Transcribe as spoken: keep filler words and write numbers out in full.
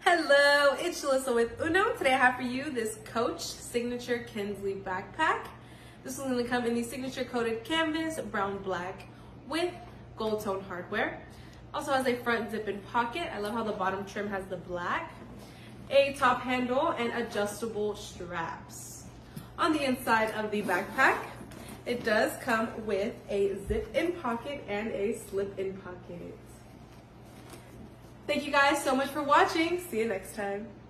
Hello, it's Shalissa with Uno. Today I have for you this Coach Signature Kinsley backpack. This is going to come in the signature coated canvas, brown black, with gold tone hardware. Also has a front zip-in pocket. I love how the bottom trim has the black, a top handle, and adjustable straps. On the inside of the backpack, it does come with a zip-in pocket and a slip-in pocket. Thank you guys so much for watching. See you next time.